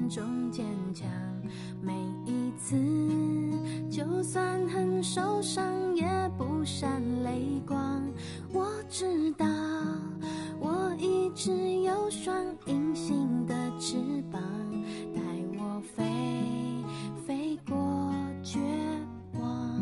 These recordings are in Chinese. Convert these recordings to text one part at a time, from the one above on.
中坚强。每一次就算很受伤也不闪泪光。我知道我一直有双隐形的翅膀，带我飞过绝望。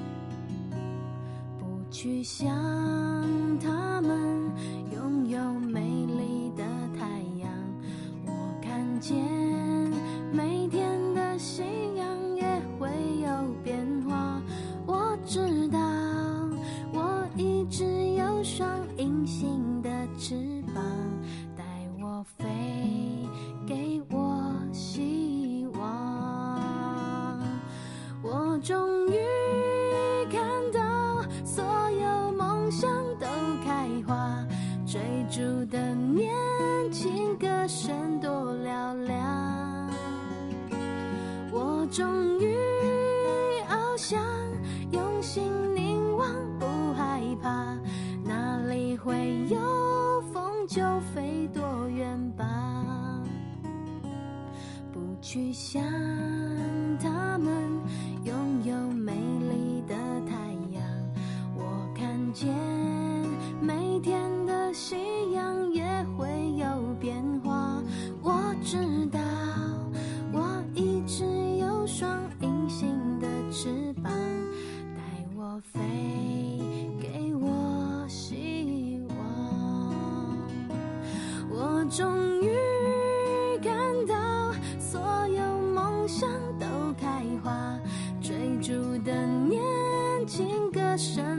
不去想他们拥有美丽的太阳，我看见每天的夕阳也会有变化。我知道我一直有双隐形的翅膀，带我飞，给我希望。我终于看到所有梦想都开花，追逐的年轻歌声多嘹亮。我终于翱翔，用心凝望，不害怕，哪里会有风就飞多远吧。不去想他们拥有美丽的太阳，我看见每天的夕阳也会有变化。我知道我一直有双隐形的翅膀，带我飞，给我希望。我终于看到所有梦想都开花，追逐的年轻歌声